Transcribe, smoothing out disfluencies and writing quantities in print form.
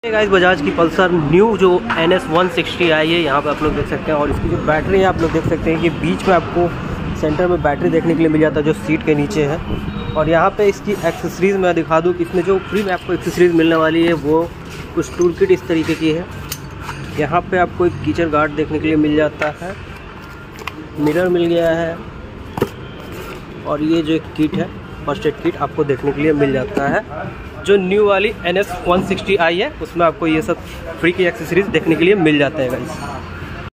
Guys Bajaj की Pulsar new जो NS 160 आई है, यहाँ पे आप लोग देख सकते हैं। और इसकी जो बैटरी है आप लोग देख सकते हैं कि बीच में आपको सेंटर में बैटरी देखने के लिए मिल जाता है जो सीट के नीचे है। और यहाँ पे इसकी एक्सेसरीज़ मैं दिखा दूँ कि इसमें जो फ्री में आपको एक्सेसरीज़ मिलने वाली है वो कुछ टूल किट इस तरीके की है। यहाँ पे आपको एक कीचड़ गार्ड देखने के लिए मिल जाता है, मिरर मिल गया है, और ये जो एक किट है फर्स्ट एड किट आपको देखने के लिए मिल जाता है। जो न्यू वाली NS 160 आई है उसमें आपको ये सब फ्री की एक्सेसरीज देखने के लिए मिल जाता है गाइस।